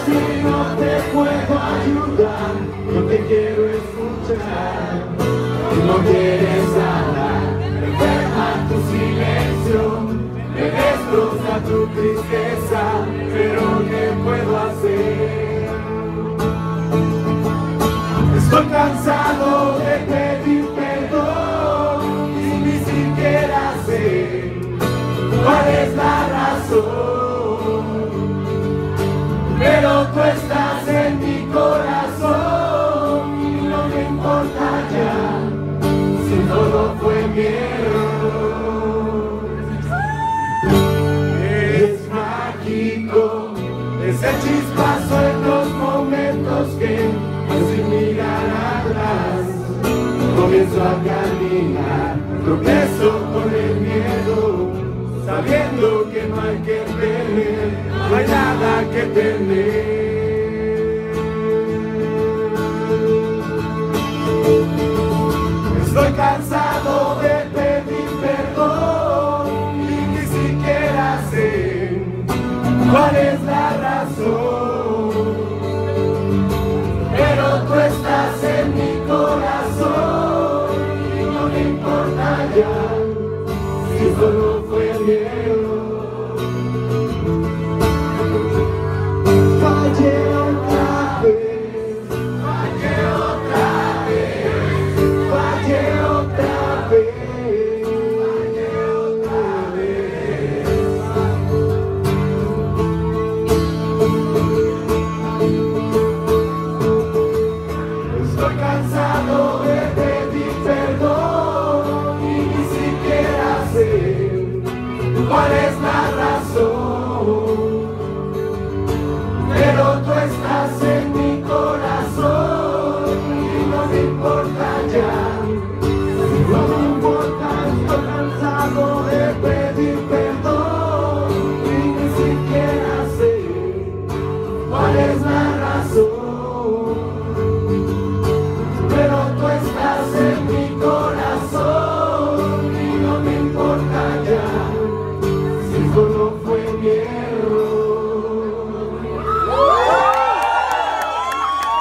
Si no te puedo ayudar, no te quiero escuchar. No quieres hablar, me enferma tu silencio, me destroza tu tristeza, pero ¿qué puedo hacer? Estoy cansado de pedir perdón y ni siquiera sé cuál es la razón, pero tú estás en mi corazón y no me importa ya si todo fue mi error. Es mágico ese chispazo en los momentos que sin mirar atrás comienzo a caminar, tropiezo con el miedo, sabiendo que no hay que temer, no hay nada que temer.